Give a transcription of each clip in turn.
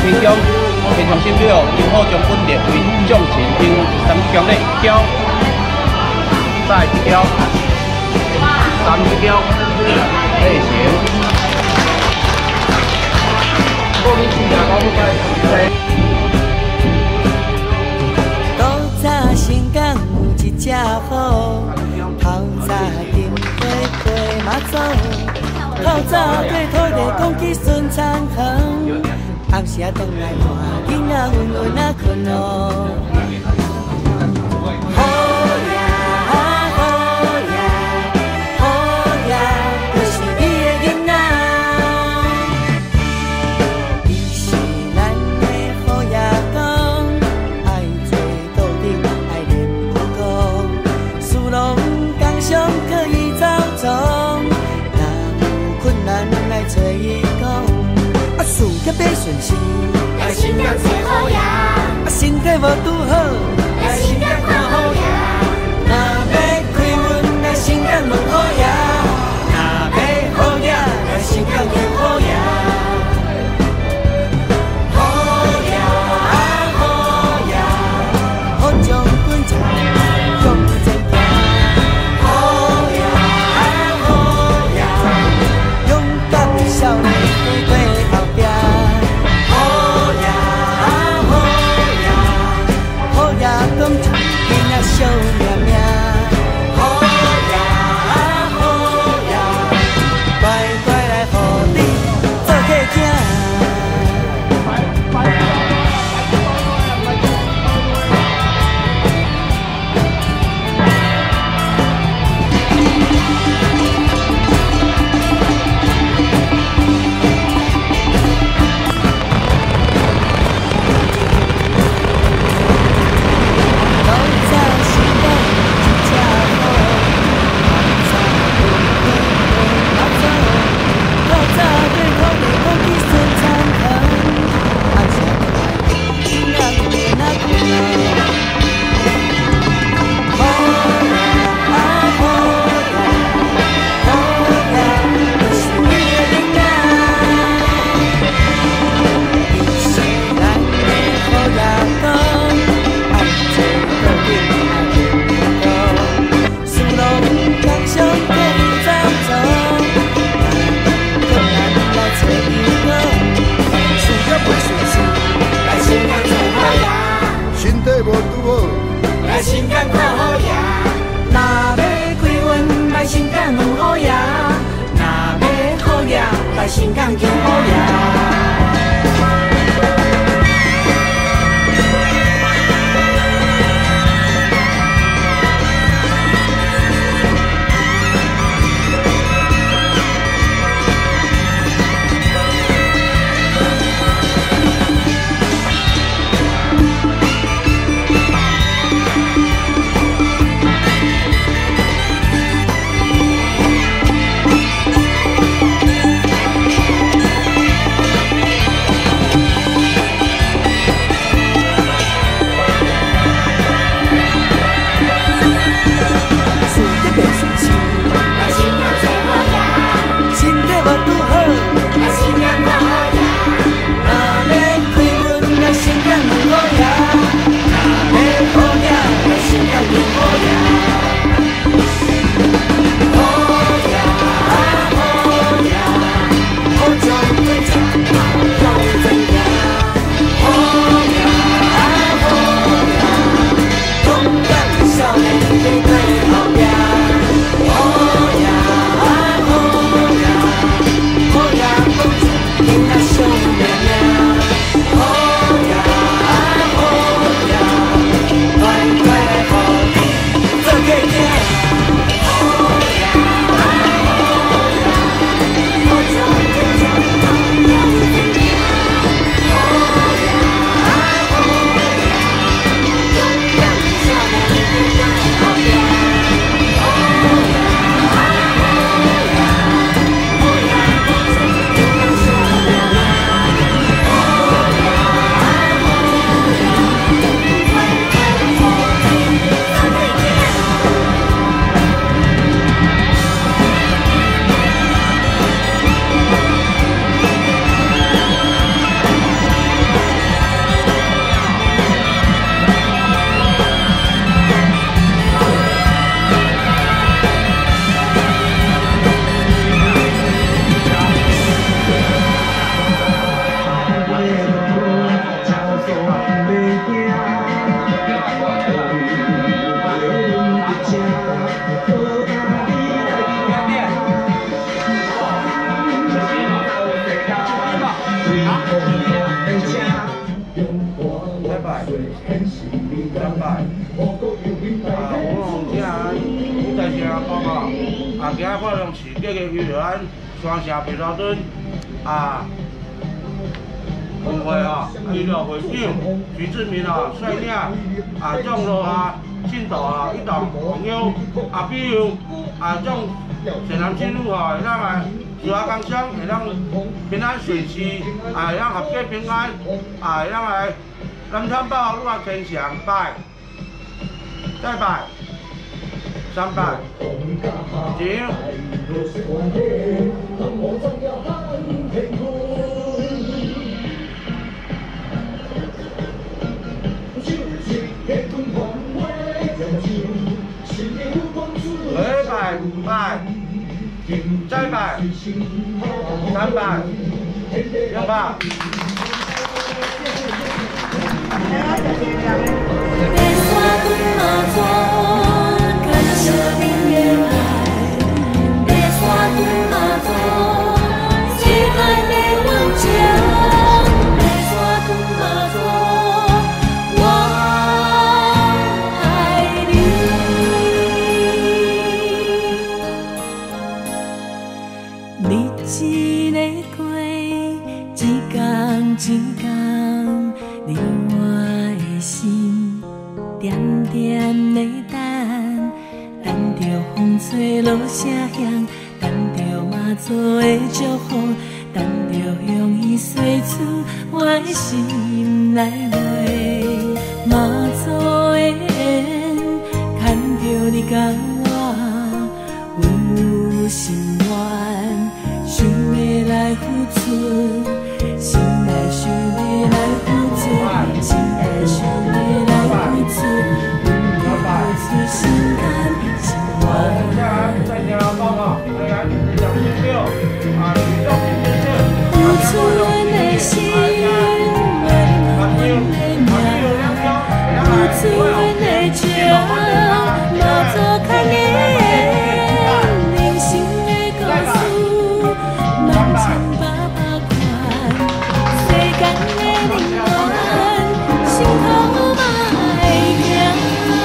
平中平常新表因好将本列为将前因三强的挑，再挑三挑类型。过年新年高富帅。 古早新港有一只虎，透早金花飞马走，透早对土地讲起顺长风。 暗时啊，转来看囡仔混混啊困哦。好呀好呀好呀，就是你的囡仔。伊是咱的好爷公，爱做斗阵，爱练武功，事拢刚上可以走总，若有困难来找伊讲。 事业要顺心， 来新港找好爷； 身体无拄好， 来新港看好爷。 若要开运，来新港问好爷；若要好爷，来新港见好爷。好爷好爷，好将军将勇前行。好爷好爷，勇敢的少年过后壁。 讲出囡仔笑命命，好呀好呀，乖乖来互你做客囝。 来新港看好爷，若要开运来新港问好爷，若要好爷来新港求好爷。 讲哦，今日活动是叫做游园双城皮头墩运会娱乐会长徐志明率领众路信徒一同朋友比如众善男信女会当事业工商会当平安顺遂会当合家平安会当南昌报愈天祥拜，再拜3拜，请。拜，再拜，3拜，2拜。 吹落声响，等着妈祖的祝福，等着向伊说出我的心内话。妈祖的缘，牵着你甲我，有心愿，想要来付出，心内想要来付出，心内想要来付出，付出心甘。 在听报来26 付出阮的心，付出阮的情，妈祖牵的人生的故事，漫长800款，世间的冷暖，心头嘛会惊。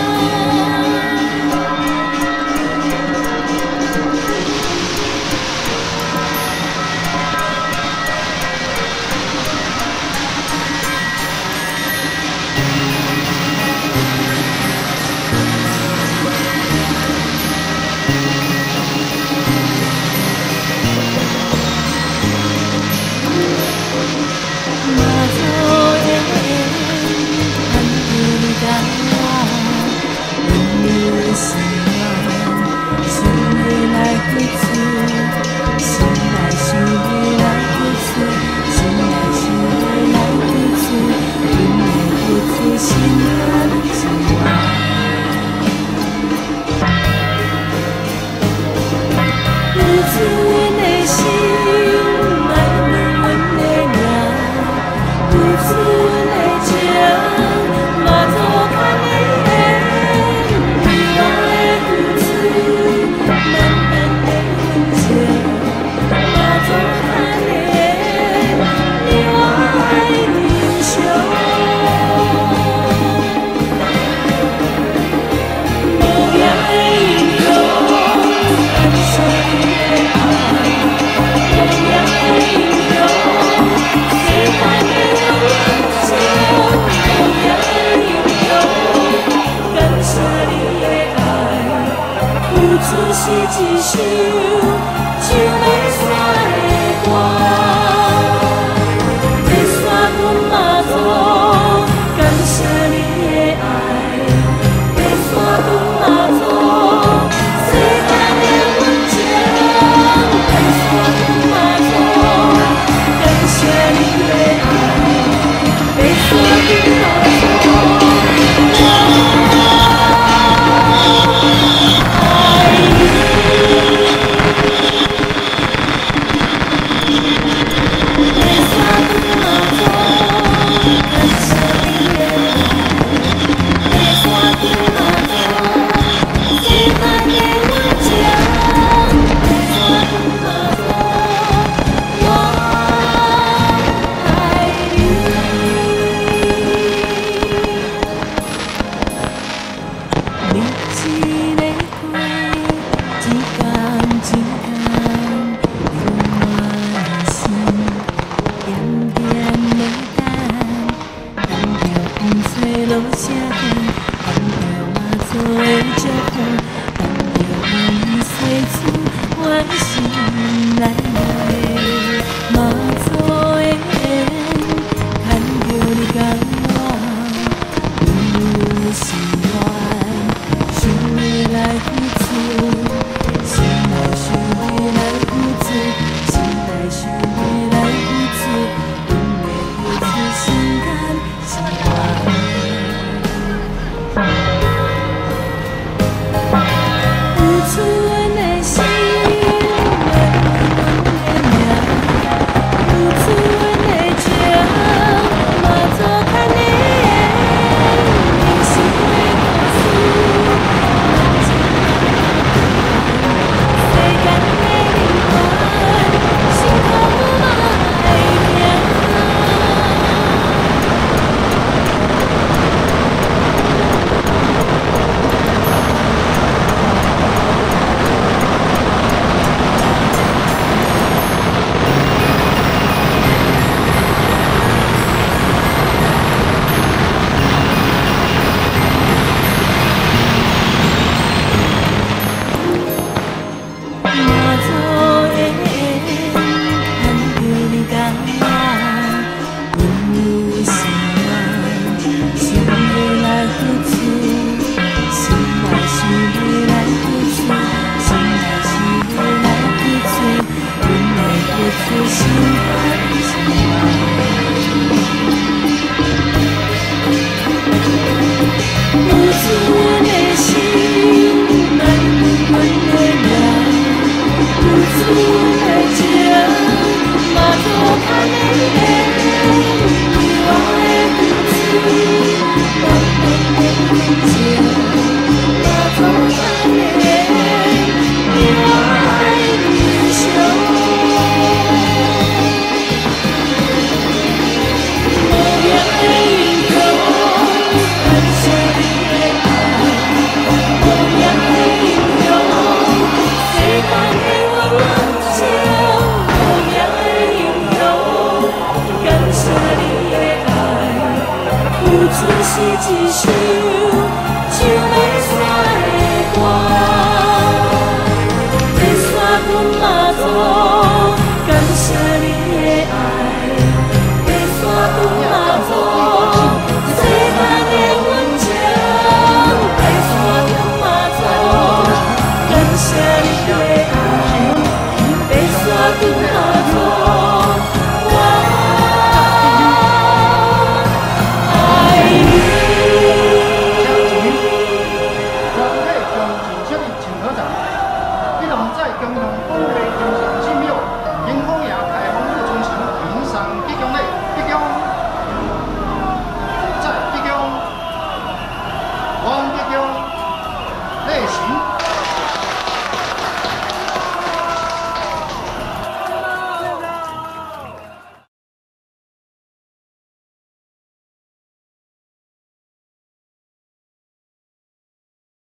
是一首唱袂煞的歌，要煞阮妈祖，感谢你的爱，要煞阮妈祖，世间的温情，要煞阮妈祖，感谢你的爱，要煞阮妈祖。 的祝福。